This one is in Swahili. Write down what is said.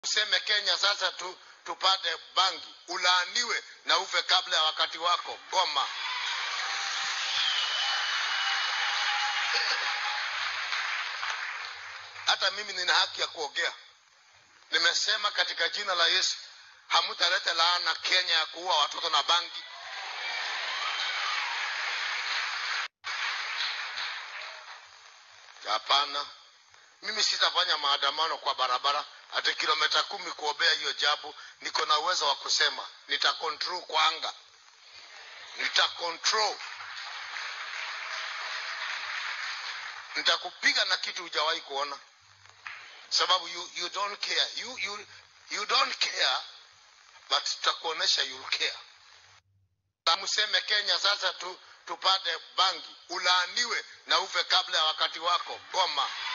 Useme Kenya sasa tupate bangi, ulaaniwe na ufe kabla ya wakati wako. Goma. Hata mimi nina haki ya kuongea. Nimesema katika jina la Yesu, hamutaleta laana Kenya ya kuua watoto na bangi. Hapana. Mimi sitafanya maandamano kwa barabara hata kilomita 10 kuobea hiyo jabu. Niko na uwezo wa kusema, nitakontrol kwa anga. Nitakontrol. Nitakupiga na kitu hujawahi kuona. Sababu you don't care. You don't care, but tutakuonesha you care. Museme Kenya sasa tupate bangi, ulaaniwe na ufe kabla ya wakati wako. Goma.